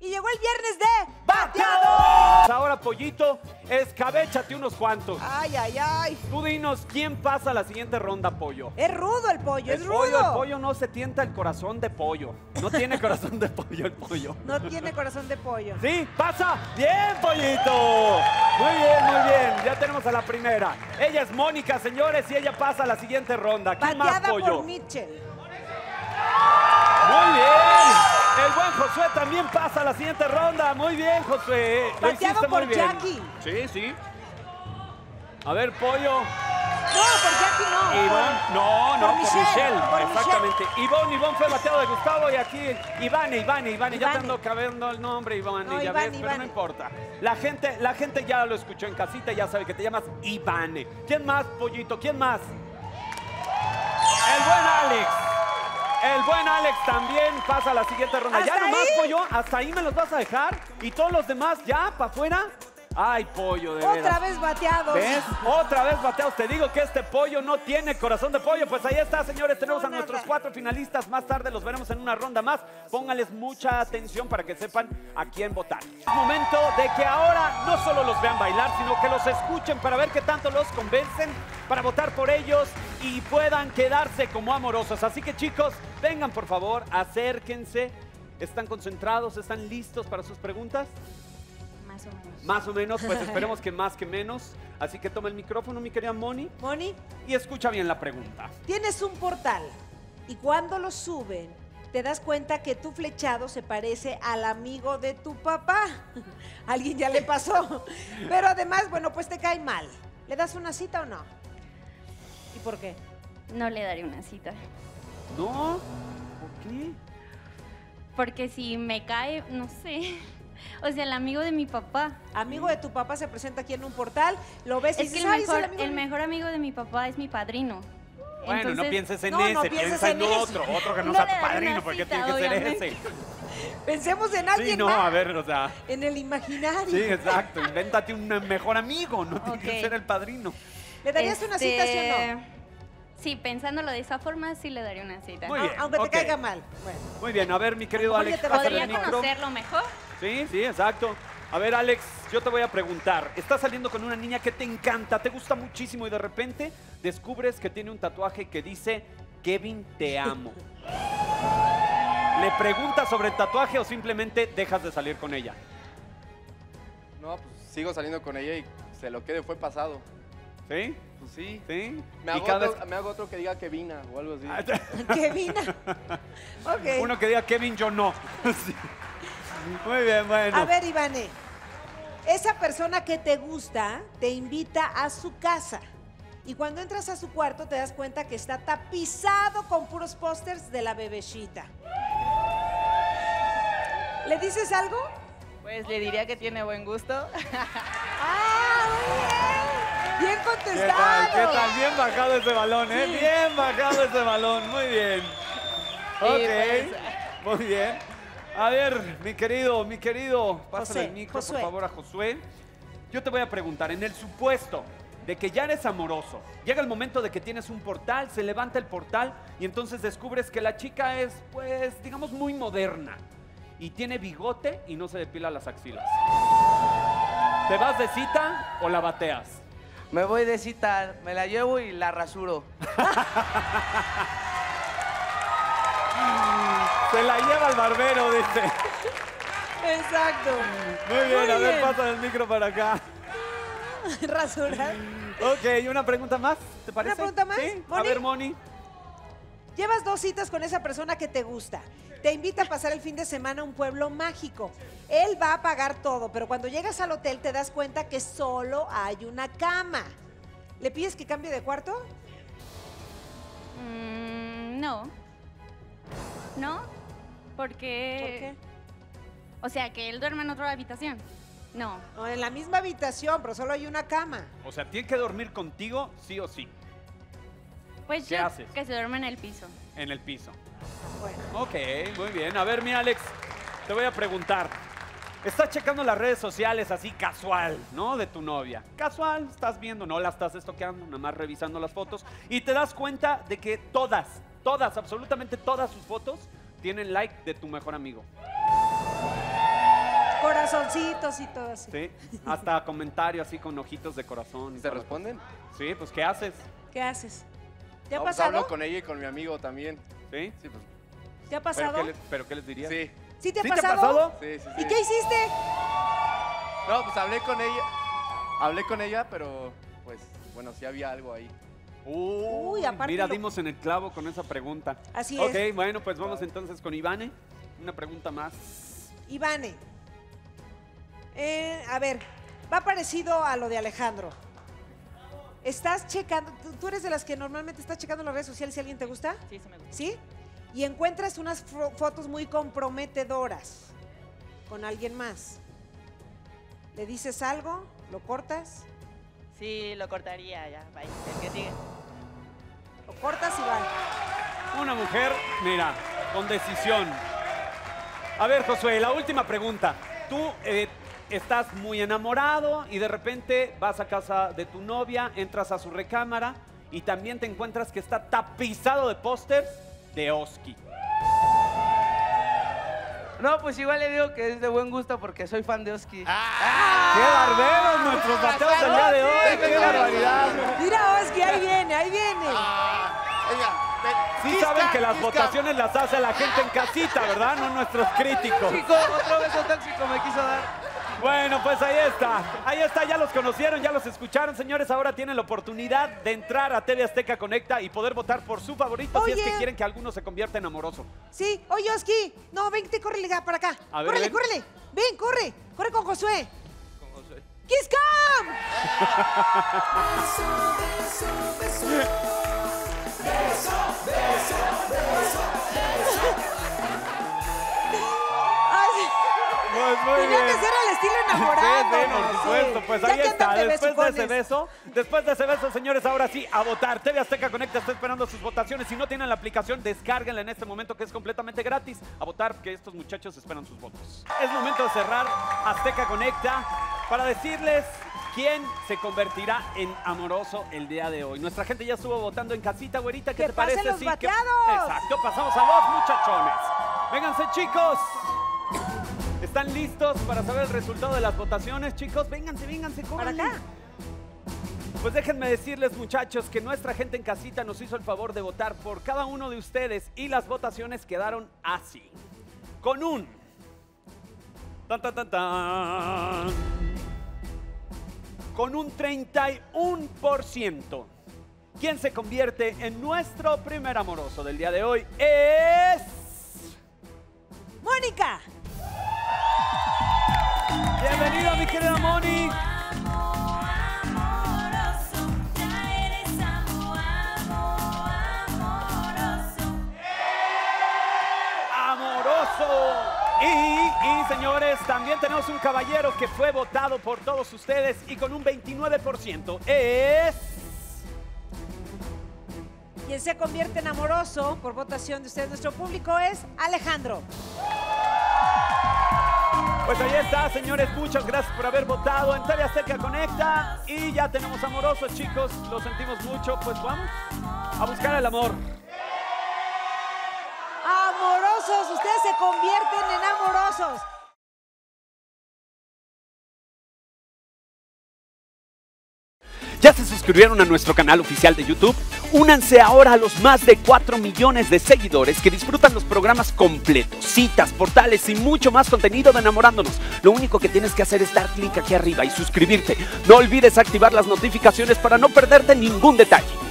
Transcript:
Y llegó el viernes de ¡Bateados! Ahora, Pollito, escabéchate unos cuantos. ¡Ay, ay, ay! Tú dinos quién pasa a la siguiente ronda, Pollo. Es rudo el pollo, es rudo. El pollo no se tienta el corazón de pollo. No tiene corazón de pollo el pollo. No tiene corazón de pollo. Sí, pasa. Bien, Pollito. Muy bien, muy bien. Ya tenemos a la primera. Ella es Mónica, señores, y ella pasa a la siguiente ronda. ¿Quién más, Bateada Pollo? por Mitchell. Muy bien. El buen Josué también pasa a la siguiente ronda. Muy bien, Josué. Lo Bateado hiciste muy por bien. Jackie. Sí, sí. A ver, Pollo. No, por Jackie no. Ivonne, no, por por Michelle, Michelle, por exactamente. Ivonne fue bateado de Gustavo y aquí Ivane, ya Ivane. te ando cabendo el nombre, Ivane, No, ya Ivane, ves, pero Ivane. no importa. La gente ya lo escuchó en casita, ya sabe que te llamas Ivane. ¿Quién más, Pollito? ¿Quién más? El buen Alex. El buen Alex también pasa a la siguiente ronda. ¿Hasta Ya nomás, ahí? Pollo, hasta ahí me los vas a dejar. Y todos los demás ya, para afuera. Ay, Pollo, de veras. Otra vez bateados. ¿Ves? Otra vez bateados. Te digo que este pollo no tiene corazón de pollo. Pues ahí está, señores. Tenemos No, a nuestros nada. 4 finalistas. Más tarde los veremos en una ronda más. Pónganles mucha atención para que sepan a quién votar. Es momento de que ahora no solo los vean bailar, sino que los escuchen para ver qué tanto los convencen, para votar por ellos y puedan quedarse como amorosos. Así que, chicos, vengan, por favor, acérquense. ¿Están concentrados? ¿Están listos para sus preguntas? Más o menos. Más o menos, pues esperemos que más que menos. Así que toma el micrófono, mi querida Moni, Moni, y escucha bien la pregunta. tienes un portal y cuando lo suben, te das cuenta que tu flechado se parece al amigo de tu papá. Alguien ya le pasó. Pero además, bueno, pues te cae mal. ¿Le das una cita o no? ¿Y por qué? No le daré una cita. ¿No? ¿Por qué? Porque si me cae, no sé. O sea, el amigo de mi papá. Amigo de tu papá se presenta aquí en un portal, lo ves y Es que dices, "Ay, es amigo de el mi-". mejor amigo de mi papá es mi padrino. Bueno, no Entonces, pienses en no, ese, no pienses piensa en en ese. otro que no No sea le tu daré padrino, una porque cita, tiene que ser obviamente. ese. Pensemos en Sí, alguien no, más. a ver, o sea, En el imaginario. sí, exacto, invéntate un mejor amigo, no tiene que Ok. ser el padrino. ¿Le darías una cita, sí o no? Sí, pensándolo de esa forma, sí le daré una cita. Muy bien, Aunque te ok. caiga mal. Bueno. Muy bien, a ver, mi querido Oye, Alex, te vas a pásale ¿Podría el micro. conocerlo mejor? Sí, sí, exacto. A ver, Alex, yo te voy a preguntar. Estás saliendo con una niña que te encanta, te gusta muchísimo y de repente descubres que tiene un tatuaje que dice Kevin, te amo. ¿Le preguntas sobre el tatuaje o simplemente dejas de salir con ella? No, pues sigo saliendo con ella y se lo que fue pasado. ¿Sí? Pues sí. ¿Sí? Me Y hago, cada otro, vez- me hago otro que diga que vina o algo así. Kevin. Ok. Uno que diga Kevin, yo no. Sí. Muy bien, bueno. A ver, Ivane. Esa persona que te gusta te invita a su casa. Y cuando entras a su cuarto te das cuenta que está tapizado con puros pósters de la bebecita. ¿Le dices algo? Pues le diría que tiene buen gusto. ¡Ah, muy bien! ¡Bien ¿Qué contestado! tal? ¿Qué tal? Bien bajado ese balón, ¿eh? Sí. Bien bajado ese balón. Muy bien. Ok. pues. Muy bien. A ver, mi querido, pásale José, el micro, Josué. por favor, a Josué. Yo te voy a preguntar, en el supuesto de que ya eres amoroso, llega el momento de que tienes un portal, se levanta el portal y entonces descubres que la chica es, pues, digamos, muy moderna y tiene bigote y no se depila las axilas. ¿Te vas de cita o la bateas? Me voy de cita, me la llevo y la rasuro. Se la lleva el barbero, dice. Exacto. Muy bien, a ver, bien. pasa el micro para acá. Rasurar. Ok, ¿una pregunta más? ¿Te parece? pregunta más? ¿Sí? A ¿Moni? ver, Moni. Llevas 2 citas con esa persona que te gusta. Te invita a pasar el fin de semana a un pueblo mágico. Él va a pagar todo, pero cuando llegas al hotel te das cuenta que solo hay una cama. ¿Le pides que cambie de cuarto? No. ¿No? Porque... ¿Por qué? O sea, que él duerma en otra habitación. No. No, en la misma habitación, pero solo hay una cama. O sea, tiene que dormir contigo sí o sí, Pues ¿Qué yo haces? que se duerma en el piso. en el piso. Bueno, Ok, muy bien. A ver, mi Alex, te voy a preguntar. Estás checando las redes sociales así casual, ¿no? De tu novia. Casual, estás viendo, no la estás estoqueando, nada más revisando las fotos. Y te das cuenta de que todas, absolutamente todas sus fotos tienen like de tu mejor amigo. Corazoncitos y todo así. Sí, hasta comentario así con ojitos de corazón. y ¿Se todo. responden? Sí, pues ¿qué haces? ¿Qué haces? ¿Te ha No, pues pasado? hablo con ella y con mi amigo también. ¿Sí? Sí, pues. ¿Te ha pasado? ¿Pero qué les dirías? Sí. ¿Sí te ha ¿Sí te ha pasado? pasado? Sí. ¿Y qué hiciste? No, pues hablé con ella. Hablé con ella, pero pues bueno, sí había algo ahí. Uy, aparte mira, lo- dimos en el clavo con esa pregunta. Así Ok, es. bueno, pues vamos entonces con Ivane. Una pregunta más. Ivane. A ver, va parecido a lo de Alejandro. ¿Estás checando? ¿Tú eres de las que normalmente estás checando las redes sociales si alguien te gusta? Sí, sí me gusta. ¿Sí? Y encuentras unas fotos muy comprometedoras con alguien más. ¿Le dices algo? ¿Lo cortas? Sí, lo cortaría ya. Bye. El que sigue. Lo cortas y va. Una mujer, mira, con decisión. A ver, Josué, la última pregunta. Tú estás muy enamorado y de repente vas a casa de tu novia, entras a su recámara y también te encuentras que está tapizado de pósters de Oski. No, pues igual le digo que es de buen gusto porque soy fan de Oski. ¡Qué barberos nuestros bateos del día de hoy! ¡Qué barbaridad! Mira, Oski, ahí viene, ahí viene. Sí saben que las votaciones las hace la gente en casita, ¿verdad? No nuestros críticos. Chico, otro beso tóxico me quiso dar. Bueno, pues ahí está, ya los conocieron, ya los escucharon, señores. Ahora tienen la oportunidad de entrar a TV Azteca Conecta y poder votar por su favorito si es que Oye. quieren que alguno se convierta en amoroso. Sí, oye, Oski. No, vente, córrele para acá. A ver, Córrele, ven. córrele. Ven, corre. Corre con Josué. ¡Kiss Cam! Ay, Pues muy tenía bien. que ser al estilo enamorado. Sí, por supuesto, pues ahí está. Después de ese beso, señores, ahora sí, a votar. TV Azteca Conecta está esperando sus votaciones. Si no tienen la aplicación, descárguenla en este momento que es completamente gratis. A votar, que estos muchachos esperan sus votos. Es momento de cerrar Azteca Conecta para decirles quién se convertirá en amoroso el día de hoy. Nuestra gente ya estuvo votando en casita, güerita. ¿Qué ¡Que te parece? pasen los Sí, bateados! Exacto, pasamos a los muchachones. Vénganse, chicos. ¿Están listos para saber el resultado de las votaciones, chicos? Vénganse, Para córranle. acá. Pues déjenme decirles, muchachos, que nuestra gente en casita nos hizo el favor de votar por cada uno de ustedes y las votaciones quedaron así. Con un... Tan, tan, tan, tan. Con un 31%. ¿Quién se convierte en nuestro primer amoroso del día de hoy? Es... ¡Mónica! Bienvenida, mi querida Moni. Amoroso. Y señores, también tenemos un caballero que fue votado por todos ustedes y con un 29% es... Quien se convierte en amoroso por votación de ustedes, nuestro público, es Alejandro. Pues ahí está, señores, muchas gracias por haber votado en TV Azteca Conecta. Y ya tenemos amorosos, chicos, lo sentimos mucho, pues vamos a buscar el amor. Amorosos, ustedes se convierten en amorosos. ¿Ya se suscribieron a nuestro canal oficial de YouTube? Únanse ahora a los más de 4 millones de seguidores que disfrutan los programas completos, citas, portales y mucho más contenido de Enamorándonos. Lo único que tienes que hacer es dar clic aquí arriba y suscribirte. No olvides activar las notificaciones para no perderte ningún detalle.